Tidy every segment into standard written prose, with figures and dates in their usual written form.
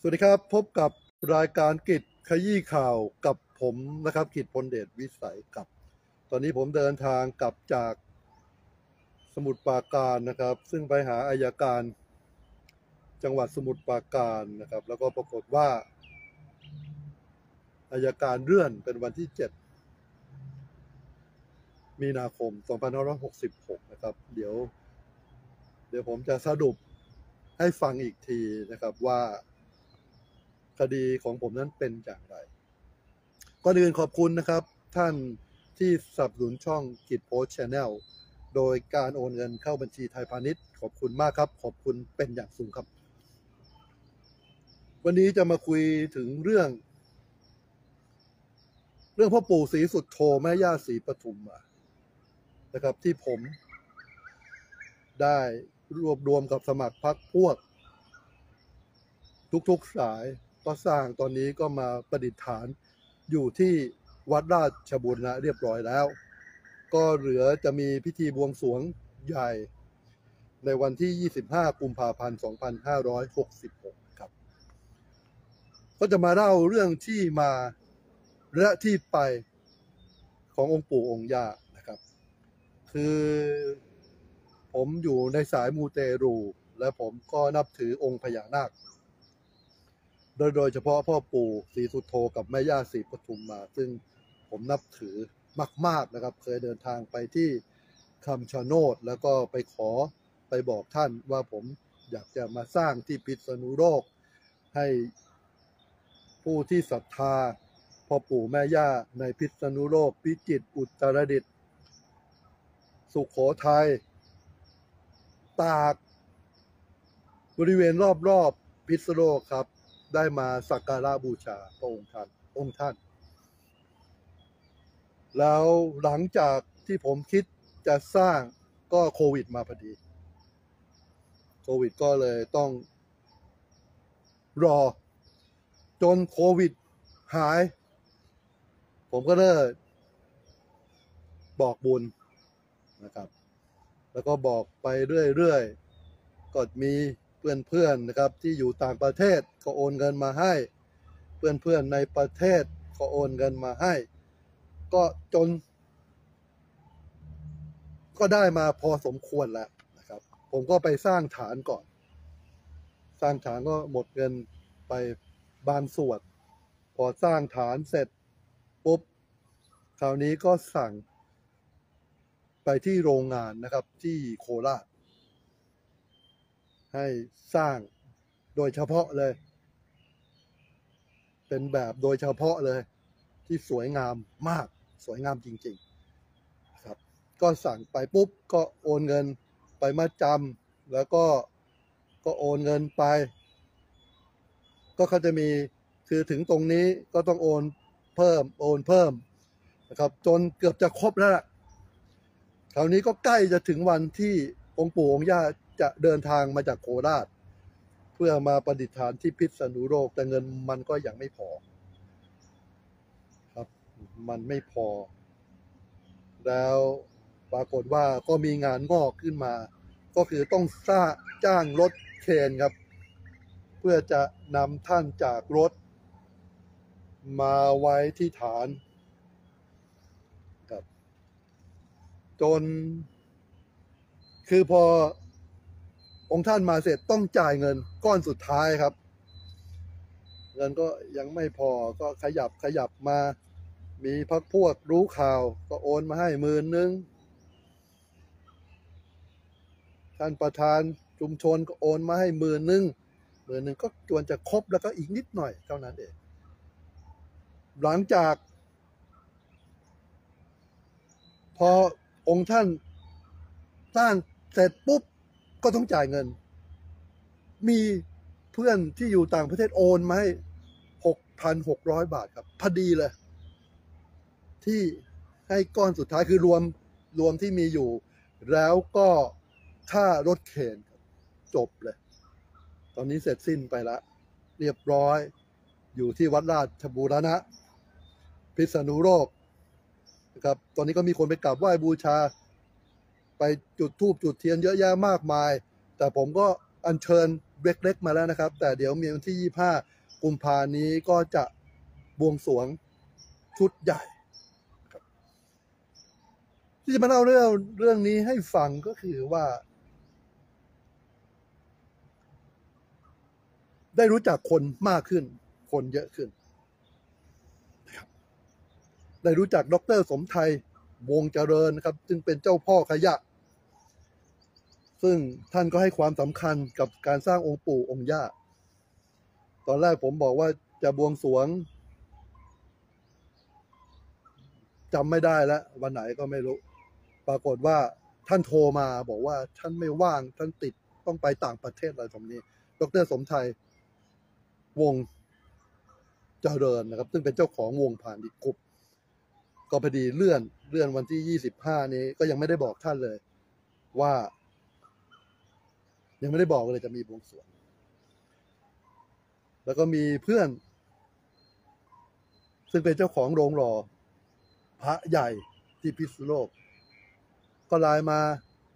สวัสดีครับพบกับรายการกิจขยี้ข่าวกับผมนะครับกิจพลเดชวิสัยครับตอนนี้ผมเดินทางกลับจากสมุทรปราการนะครับซึ่งไปหาอัยการจังหวัดสมุทรปราการนะครับแล้วก็ปรากฏว่าอัยการเลื่อนเป็นวันที่7มีนาคม2566นะครับเดี๋ยวผมจะสรุปให้ฟังอีกทีนะครับว่าคดีของผมนั้นเป็นอย่างไรก่อนอื่นขอบคุณนะครับท่านที่สนับสนุนช่องกิจโพสต์ชาแนลโดยการโอนเงินเข้าบัญชีไทยพาณิชย์ขอบคุณมากครับขอบคุณเป็นอย่างสูงครับวันนี้จะมาคุยถึงเรื่องพ่อปู่ศรีสุทโธแม่ย่าศรีปทุมมานะครับที่ผมได้รวบรวมกับสมัครพรรคพวกทุกๆสายก็สร้างตอนนี้ก็มาประดิษฐานอยู่ที่วัดราชบูรณะเรียบร้อยแล้วก็เหลือจะมีพิธีบวงสรวงใหญ่ในวันที่25กุมภาพันธ์2566ครับก็จะมาเล่าเรื่องที่มาและที่ไปขององค์ปู่องค์ย่านะครับคือผมอยู่ในสายมูเตรูและผมก็นับถือองค์พญานาคโดยเฉพาะพ่อปู่ศรีสุโธกับแม่ย่าศรีปทุมมาซึ่งผมนับถือมากๆนะครับเคยเดินทางไปที่คำชะโนดแล้วก็ไปบอกท่านว่าผมอยากจะมาสร้างที่พิษณุโลกให้ผู้ที่ศรัทธาพ่อปู่แม่ย่าในพิษณุโลกพิจิตรอุตรดิตถ์สุโขทัยตากบริเวณรอบพิษณุโลกครับได้มาสักการะบูชาพระองค์ท่านแล้วหลังจากที่ผมคิดจะสร้างก็โควิดมาพอดีโควิดก็เลยต้องรอจนโควิดหายผมก็เลยบอกบุญนะครับแล้วก็บอกไปเรื่อยๆก็มีเพื่อนๆนะครับที่อยู่ต่างประเทศก็โอนเงินมาให้เพื่อนๆในประเทศก็โอนเงินมาให้ก็จนก็ได้มาพอสมควรแล้วนะครับผมก็ไปสร้างฐานก่อนสร้างฐานก็หมดเงินไปบางส่วนพอสร้างฐานเสร็จปุ๊บคราวนี้ก็สั่งไปที่โรงงานนะครับที่โคราชให้สร้างโดยเฉพาะเลยเป็นแบบโดยเฉพาะเลยที่สวยงามมากสวยงามจริงๆครับก็สั่งไปปุ๊บก็โอนเงินไปมัดจำแล้วก็โอนเงินไปก็เขาจะมีคือถึงตรงนี้ก็ต้องโอนเพิ่มนะครับจนเกือบจะครบแล้วล่ะคราวนี้ก็ใกล้จะถึงวันที่องค์ปู่องค์ย่าจะเดินทางมาจากโคราชเพื่อมาประดิษฐานที่พิษณุโลกแต่เงินมันก็ยังไม่พอครับมันไม่พอแล้วปรากฏว่าก็มีงานงอกขึ้นมาก็คือต้องจ้างรถเคนครับเพื่อจะนำท่านจากรถมาไว้ที่ฐานครับจนคือพอองค์ท่านมาเสร็จต้องจ่ายเงินก้อนสุดท้ายครับเงินก็ยังไม่พอก็ขยับมามีพรรคพวกรู้ข่าวก็โอนมาให้10,000ท่านประธานชุมชนก็โอนมาให้10,000ก็จวนจะครบแล้วก็อีกนิดหน่อยเท่านั้นเองหลังจากพอองค์ท่านสร้างเสร็จปุ๊บก็ต้องจ่ายเงินมีเพื่อนที่อยู่ต่างประเทศโอนมาให้6,600 บาทครับพอดีเลยที่ให้ก้อนสุดท้ายคือรวมที่มีอยู่แล้วก็ค่ารถเข็นจบเลยตอนนี้เสร็จสิ้นไปแล้วเรียบร้อยอยู่ที่วัดราชบูรณะพิษณุโลกนะครับตอนนี้ก็มีคนไปกราบไหว้บูชาไปจุดธูปจุดเทียนเยอะแยะมากมายแต่ผมก็อัญเชิญเล็กๆมาแล้วนะครับแต่เดี๋ยวมีวันที่กุมภานี้ก็จะบวงสรวงชุดใหญ่ที่จะมาเล่าเรื่องนี้ให้ฟังก็คือว่าได้รู้จักคนมากขึ้นคนเยอะขึ้นได้รู้จักดร.สมไทยวงเจริญนะครับซึ่งเป็นเจ้าพ่อขยะซึ่งท่านก็ให้ความสำคัญกับการสร้างองค์ปู่องค์ย่าตอนแรกผมบอกว่าจะบวงสรวงจำไม่ได้แล้ววันไหนก็ไม่รู้ปรากฏว่าท่านโทรมาบอกว่าท่านไม่ว่างท่านติดต้องไปต่างประเทศอะไรแบบนี้ดร.สมไทยวงเจริญนะครับซึ่งเป็นเจ้าของวงพาณิชย์กรุ๊ปก็พอดีเลื่อนวันที่25นี้ก็ยังไม่ได้บอกท่านเลยว่ายังไม่ได้บอกเลยจะมีบวงสรวงแล้วก็มีเพื่อนซึ่งเป็นเจ้าของโรงหล่อพระใหญ่ที่พิษณุโลกก็ไลน์มา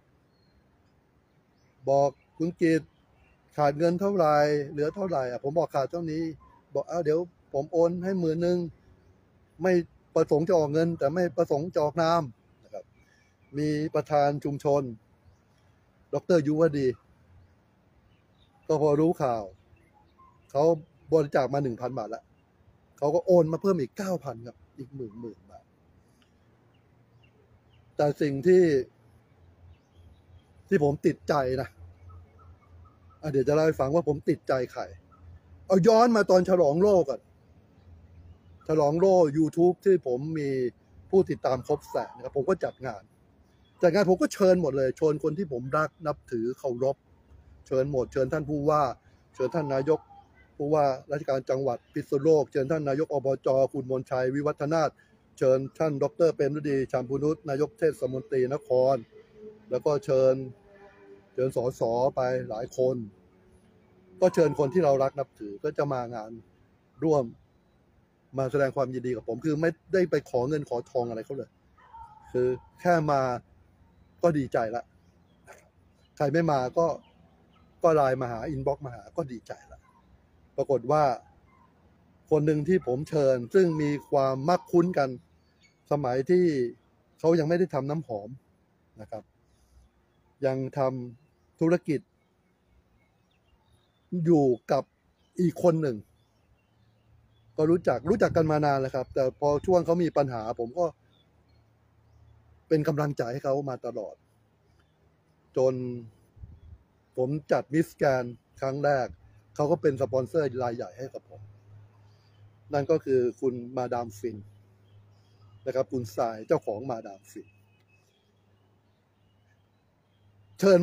บอกคุณกิตขาดเงินเท่าไหร่เหลือเท่าไหร่ผมบอกขาดเท่านี้บอกเดี๋ยวผมโอนให้10,000ไม่ประสงค์จะออกเงินแต่ไม่ประสงค์จะออกนามนะครับมีประธานชุมชนดร.ยุวดีก็พอรู้ข่าวเขาบริจาคมา 1,000 บาทแล้วเขาก็โอนมาเพิ่มอีก 9,000 ครับอีกหมื่นบาทแต่สิ่งที่ผมติดใจนะเดี๋ยวจะเล่าให้ฟังว่าผมติดใจใครเอาย้อนมาตอนฉลองโลกก่อนฉลองโลก YouTube ที่ผมมีผู้ติดตามครบแสนนะครับผมก็จัดงานผมก็เชิญหมดเลยเชิญคนที่ผมรักนับถือเคารพเชิญหมดเชิญท่านผู้ว่าเชิญท่านนายกผู้ว่าราชการจังหวัดพิษณุโลกเชิญท่านนายกอบจ.คุณมนชัยวิวัฒนาถเชิญท่านดร.เปรมฤดีชามพูนุชนายกเทศมนตรีนครแล้วก็เชิญสสไปหลายคนก็เชิญคนที่เรารักนับถือก็จะมางานร่วมมาแสดงความยินดีกับผมคือไม่ได้ไปขอเงินขอทองอะไรเขาเลยคือแค่มาก็ดีใจละใครไม่มาก็ไลน์มาหาอินบ็อกซ์มาหาก็ดีใจละปรากฏว่าคนหนึ่งที่ผมเชิญซึ่งมีความมักคุ้นกันสมัยที่เขายังไม่ได้ทำน้ำหอมนะครับยังทำธุรกิจอยู่กับอีกคนหนึ่งก็รู้จักกันมานานแล้วครับแต่พอช่วงเขามีปัญหาผมก็เป็นกำลังใจให้เขามาตลอดจนผมจัดมิสแกรนด์ครั้งแรกเขาก็เป็นสปอนเซอร์รายใหญ่ให้กับผมนั่นก็คือคุณมาดามฟินนะครับคุณสายเจ้าของมาดามฟินเชิญ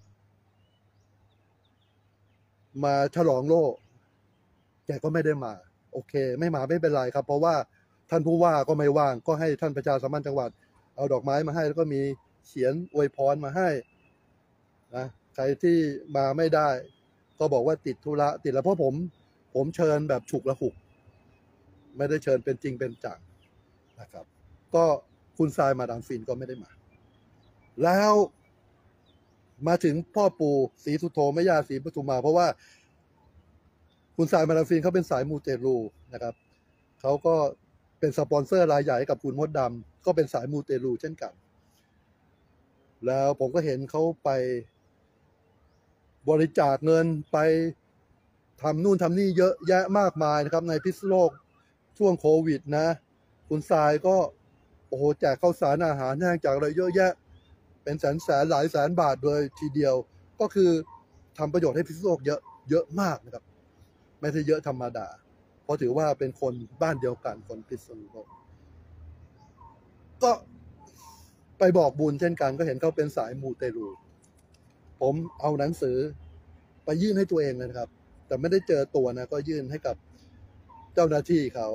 มาฉลองโลกแกก็ไม่ได้มาโอเคไม่มาไม่เป็นไรครับเพราะว่าท่านผู้ว่าก็ไม่ว่างก็ให้ท่านประชาสัมพันธ์จังหวัดเอาดอกไม้มาให้แล้วก็มีเขียนอวยพรมาให้นะใครที่มาไม่ได้ก็บอกว่าติดธุระติดแล้วเพราะผมเชิญแบบฉุกละหุกไม่ได้เชิญเป็นจริงเป็นจังนะครับก็คุณทรายมาดามฟินก็ไม่ได้มาแล้วมาถึงพ่อปู่ศรีสุโธแม่ย่าศรีปทุมมาเพราะว่าคุณทรายมาดามฟินเขาเป็นสายมูเตลูนะครับเขาก็เป็นสปอนเซอร์รายใหญ่กับคุณมดดำก็เป็นสายมูเตลูเช่นกันแล้วผมก็เห็นเขาไปบริจาคเงินไปทำนู่นทำนี่เยอะแยะมากมายนะครับในพิษณุโลกช่วงโควิดนะคุณทรายก็โอ้โหแจกข้าวสารอาหารแห้งจากอะไรเยอะแยะเป็นแสนหลายแสนบาทโดยทีเดียวก็คือทำประโยชน์ให้พิษณุโลกเยอะมากนะครับไม่ใช่เยอะธรรมดาเพราะถือว่าเป็นคนบ้านเดียวกันคนพิษณุโลกก็ไปบอกบุญเช่นกันก็เห็นเขาเป็นสายมูเตลูผมเอาหนังสือไปยื่นให้ตัวเองเลยนะครับแต่ไม่ได้เจอตัวนะก็ยื่นให้กับเจ้าหน้าที่เขา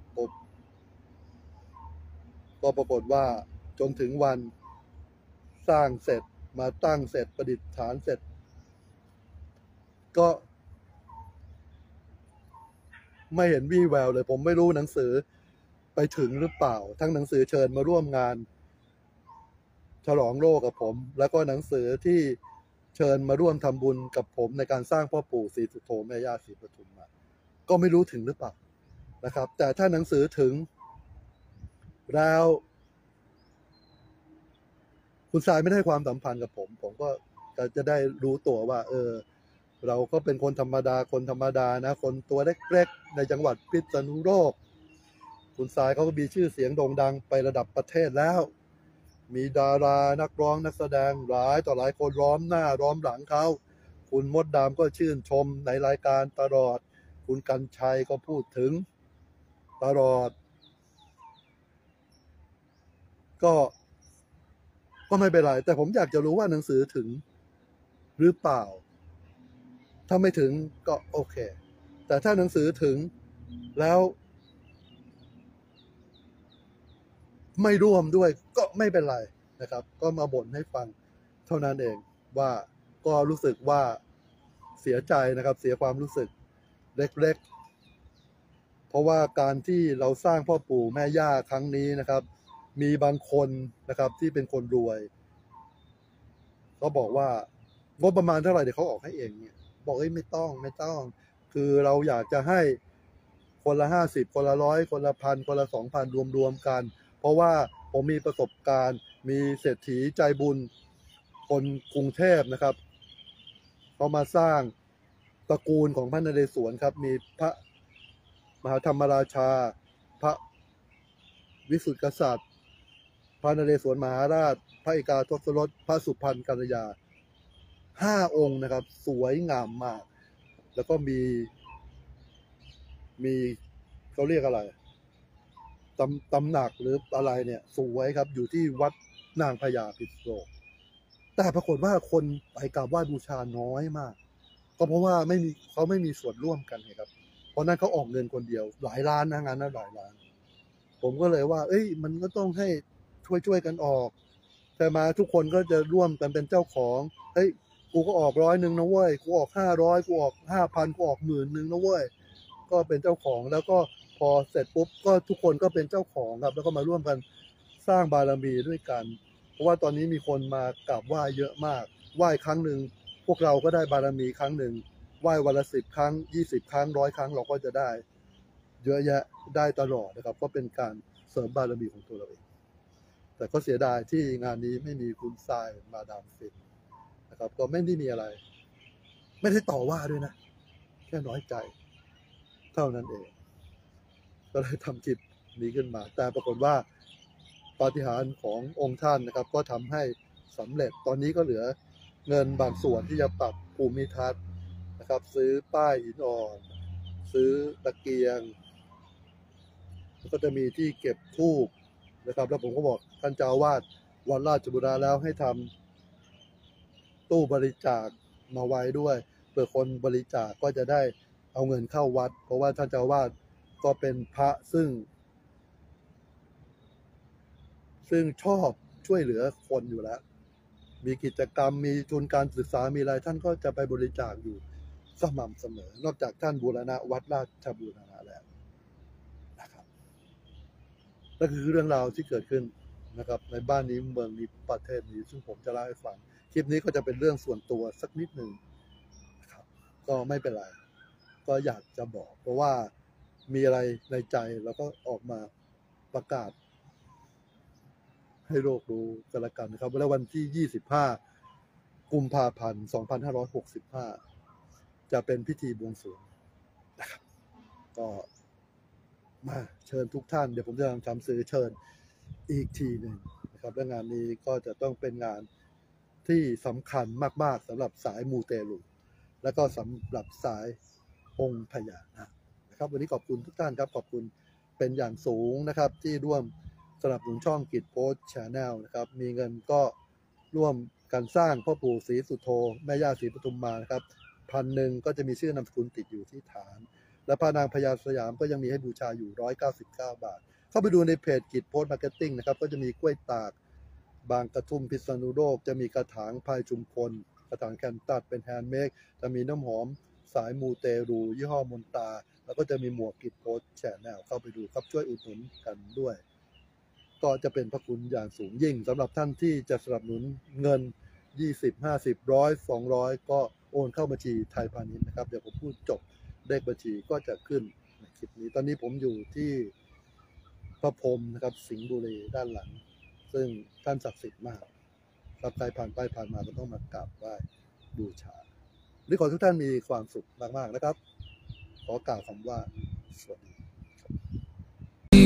ก็ปรากฏว่าจนถึงวันสร้างเสร็จมาตั้งเสร็จประดิษฐานเสร็จก็ไม่เห็นวี่แววเลยผมไม่รู้หนังสือไปถึงหรือเปล่าทั้งหนังสือเชิญมาร่วมงานฉลองโลกกับผมแล้วก็หนังสือที่เชิญมาร่วมทำบุญกับผมในการสร้างพ่อปู่ศรีสุโธแม่ย่าศรีปทุมมาก็ไม่รู้ถึงหรือเปล่านะครับแต่ถ้าหนังสือถึงแล้วคุณทรายไม่ได้ความสัมพันธ์กับผมก็จะได้รู้ตัวว่าเราก็เป็นคนธรรมดานะคนตัวเล็กๆในจังหวัดพิษณุโลกคุณทรายเขาก็มีชื่อเสียงโด่งดังไประดับประเทศแล้วมีดารานักร้องนักแสดงหลายต่อหลายคนล้อมหน้าล้อมหลังเขาคุณมดดำก็ชื่นชมในรายการตลอดคุณกรรชัยก็พูดถึงตลอดก็ไม่เป็นไรแต่ผมอยากจะรู้ว่าหนังสือถึงหรือเปล่าถ้าไม่ถึงก็โอเคแต่ถ้าหนังสือถึงแล้วไม่ร่วมด้วยก็ไม่เป็นไรนะครับก็มาบ่นให้ฟังเท่านั้นเองว่าก็รู้สึกว่าเสียใจนะครับเสียความรู้สึกเล็กๆเพราะว่าการที่เราสร้างพ่อปู่แม่ย่าครั้งนี้นะครับมีบางคนนะครับที่เป็นคนรวยเขาบอกว่างบประมาณเท่าไหร่เดี๋ยวเขาออกให้เองเนี่ยบอกไม่ต้องคือเราอยากจะให้คนละ50คนละ100คนละ1,000คนละ2,000รวมกันเพราะว่าผมมีประสบการณ์มีเศรษฐีใจบุญคนกรุงเทพนะครับเขามาสร้างตระกูลของพระนเรศวรครับมีพระมหาธรรมราชาพระวิสุทธิกษัตริย์พระนเรศวรมหาราชพระเอกาทศรสพระสุพรรณกัลยา5 องค์นะครับสวยงามมากแล้วก็มีเขาเรียกอะไรตำหนักหรืออะไรเนี่ยสวยครับอยู่ที่วัดนางพญาพิษณุโลกแต่ปรากฏว่าคนไปกราบไหว้บูชาน้อยมากก็เพราะว่าเขาไม่มีส่วนร่วมกันครับเพราะนั้นเขาออกเงินคนเดียวหลายล้านนะงานนั้นหลายล้านผมก็เลยว่ามันก็ต้องให้ช่วยกันออกแต่มาทุกคนก็จะร่วมกันเป็นเจ้าของกูก็ออก100นะเว้ยกูออก500กูออก5,000กูออก10,000นะเว้ยก็เป็นเจ้าของแล้วก็พอเสร็จปุ๊บก็ทุกคนก็เป็นเจ้าของครับแล้วก็มาร่วมกันสร้างบารมีด้วยกันเพราะว่าตอนนี้มีคนมากราบไหว้เยอะมากไหว้ครั้งหนึ่งพวกเราก็ได้บารมีครั้งหนึ่งไหว้วันละ10 ครั้ง20 ครั้ง100 ครั้งเราก็จะได้เยอะแยะได้ตลอดนะครับก็เป็นการเสริมบารมีของตัวเราเองแต่ก็เสียดายที่งานนี้ไม่มีคุณทรายมาดามฟินนะครับก็ไม่ได้มีอะไรไม่ได้ต่อว่าด้วยนะแค่น้อยใจเท่านั้นเองก็เลยทำคลิปนี้ขึ้นมาแต่ปรากฏว่าปาฏิหาริย์ขององค์ท่านนะครับก็ทำให้สำเร็จตอนนี้ก็เหลือเงินบางส่วนที่จะปรับภูมิทัศน์นะครับซื้อป้ายหินอ่อนซื้อตะเกียงก็จะมีที่เก็บธูปนะครับแล้วผมก็บอกท่านเจ้าอาวาสวัดราชบุรณะแล้วให้ทำตู้บริจาคมาไว้ด้วยเพื่อคนบริจาคก็จะได้เอาเงินเข้าวัดเพราะว่าท่านเจ้าอาวาสก็เป็นพระซึ่งชอบช่วยเหลือคนอยู่แล้วมีกิจกรรมมีทุนการศึกษามีอะไรท่านก็จะไปบริจาคอยู่สม่ำเสมอนอกจากท่านบูรณะวัดราชบูรณะแล้วนะครับนั่นคือเรื่องราวที่เกิดขึ้นนะครับในบ้านนี้เมืองนี้ประเทศนี้ซึ่งผมจะเล่าให้ฟังคลิปนี้ก็จะเป็นเรื่องส่วนตัวสักนิดหนึ่งนะครับก็ไม่เป็นไรก็อยากจะบอกเพราะว่ามีอะไรในใจแล้วก็ออกมาประกาศให้โลกรู้กันละกันนะครับแล้ววันที่25 กุมภาพันธ์ 2565จะเป็นพิธีบวงสรวงนะครับก็มาเชิญทุกท่านเดี๋ยวผมจะทำสื่อเชิญอีกทีหนึ่งนะครับและงานนี้ก็จะต้องเป็นงานที่สำคัญมากๆสำหรับสายมูเตลูและก็สำหรับสายองค์พญานาคนะครับวันนี้ขอบคุณทุกท่านครับขอบคุณเป็นอย่างสูงนะครับที่ร่วมสนับสนุนช่องกิจโพสต์ชาแนลนะครับมีเงินก็ร่วมกันสร้างพ่อปู่ศรีสุโธแม่ย่าศรีปทุมมานะครับ1,000ก็จะมีชื่อนามสกุลติดอยู่ที่ฐานและพระนางพญาสยามก็ยังมีให้บูชาอยู่199 บาทเข้าไปดูในเพจกิจโพสต์มาร์เก็ตติ้งนะครับก็จะมีกล้วยตากบางกระทุ่มพิษณุโลกจะมีกระถางพายชุมพลกระถางแคนตัดเป็นแฮนด์เมดจะมีน้ำหอมสายมูเตรูยี่ห้อมนตาแล้วก็จะมีหมวกกิจโพสต์แชนแนลเข้าไปดูครับช่วยอุดหนุนกันด้วยก็จะเป็นพระคุณอย่างสูงยิ่งสำหรับท่านที่จะสนับสนุนเงิน20 50 100 200ก็โอนเข้าบัญชีไทยพาณิชย์นะครับเดี๋ยวผมพูดจบเลขบัญชีก็จะขึ้นในคลิปนี้ตอนนี้ผมอยู่ที่พระพรหมนะครับสิงห์บุรีด้านหลังซึ่งท่านศักดิ์สิทธิ์มากใครผ่านไปผ่านมาก็ต้องมากราบไหว้บูชาขอทุกท่านมีความสุขมากๆนะครับขอกล่าวคำว่าสวัสดีชี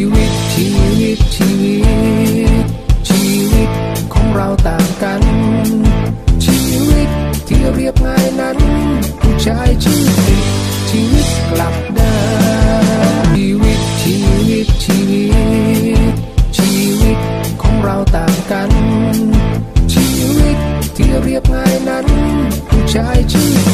วิตของเราต่างกันชีวิตที่เรียบง่ายนั้นผู้ชายชื่อติดชีวิตกลับได้ชีวิตของเราต่างกันชีวิตที่เรียบง่ายนั้นผู้ชายชื่อ